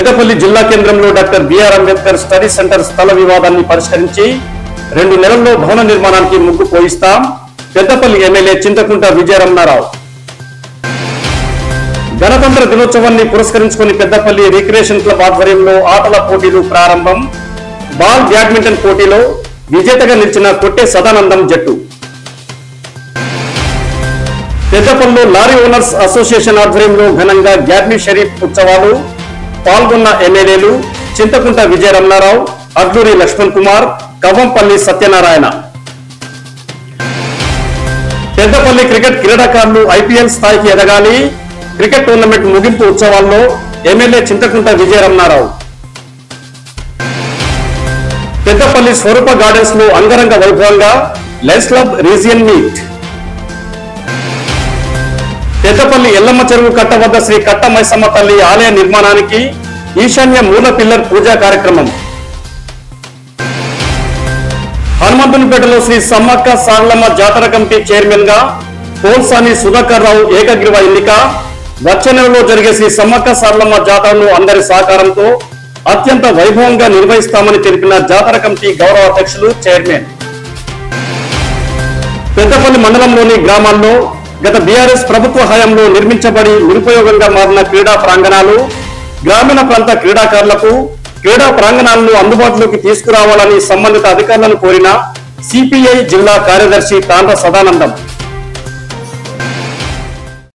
పెద్దపల్లి జిల్లా కేంద్రంలో doctor B R Ambedkar study centre స్థల వివాదాన్ని పరిష్కరించి 2 నెలల్లో భవన నిర్మాణానికి ముగ్గు పోయిస్తాం. పెద్దపల్లి ఎమ్మెల్యే చింతకుంట విజయరమణారావు. గణతంత్ర దినోత్సవాన్ని పురస్కరించుకుని పెద్దపల్లి రిక్రియేషన్ క్లబ్ ఆధ్వర్యంలో ఆటల పోటీలు ప్రారంభం. బాల్ బ్యాడ్మింటన్ పోటీలో విజేతగా నిలిచిన కొట్టే సదానందం జట్టు. పెద్దపల్లిలో లారీ ఓనర్స్ అసోసియేషన్ ఆధ్వర్యంలో ఘనంగా గ్యాడ్లీ షరీఫ్ ఉత్సవాలు. పాల్గొన్న ఎమ్మెల్యేలు చింతకుంట విజయరమణారావు, అడ్లూరి లక్ష్మణ్ కుమార్, కవ్వంపల్లి సత్యనారాయణ. పెద్దపల్లి క్రికెట్ క్రీడాకారులు ఐపీఎల్ స్థాయికి ఎదగాలి. క్రికెట్ టోర్నమెంట్ ముగింపు ఉత్సవాల్లో ఎమ్మెల్యే చింతకుంట విజయరమణారావు. పెద్దపల్లి స్వరూప గార్డెన్స్ లో అంగరంగ వైభవంగా Lions Club region meet. Peddapalli Yellamma చెరువు కట్ట వద్ద శ్రీ కట్ట మైసమ్మ తల్లి ఆలయ నిర్మాణానికి ఈశాన్య మూల పిల్లర్ పూజా కార్యక్రమం. హనుమంతునిపేటలో శ్రీ సమ్మక్క సారలమ్మ జాతర కమిటీ చైర్మన్ గా పోల్సాని సుధాకర్ రావు ఏకగ్రీవ ఎన్నిక. వచ్చే నెలలో జరిగే శ్రీ సమ్మక్క సారలమ్మ జాతరను అందరి సహకారంతో అత్యంత వైభవంగా నిర్వహిస్తామని తెలిపిన జాతర కమిటీ గౌరవ అధ్యక్షులు చైర్మన్. పెద్దపల్లి మండలంలోని గ్రామాల్లో గత బీఆర్ఎస్ ప్రభుత్వ హయాంలో నిర్మించబడి నిరుపయోగంగా మారిన క్రీడా ప్రాంగణాలు, గ్రామీణ ప్రాంత క్రీడాకారులకు క్రీడా ప్రాంగణాలను అందుబాటులోకి తీసుకురావాలని సంబంధిత అధికారులను కోరిన సిపిఐ జిల్లా కార్యదర్శి తాండ్ర సదానందం.